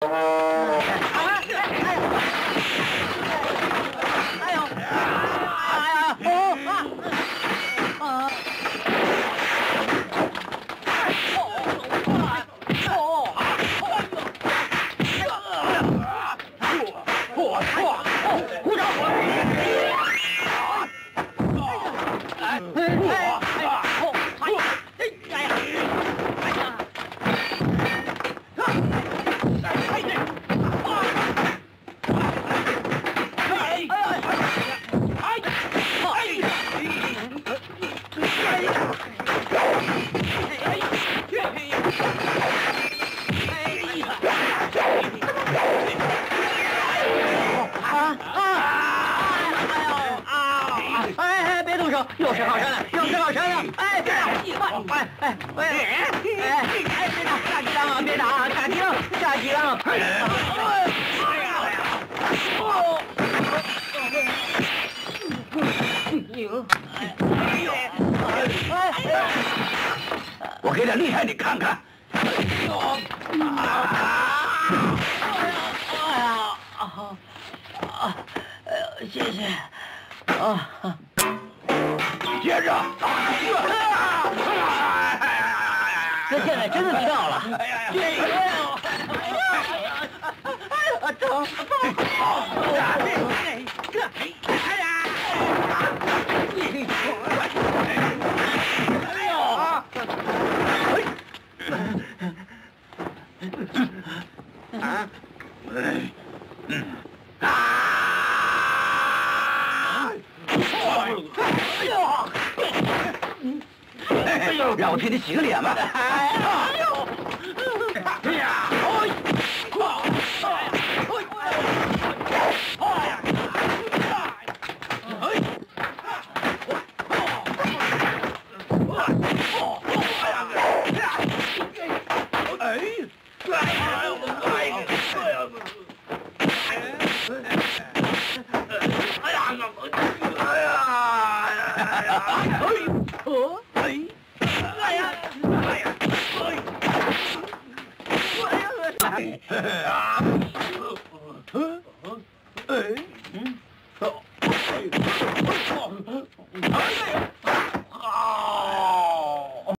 又是好山了，又是好山了！哎，别打！别打！下鸡蛋啊！别打！下鸡蛋！下鸡蛋！ 我给点厉害你看看。 谢谢。 接着。 这现在真的掉了。 让我替你洗个脸吧。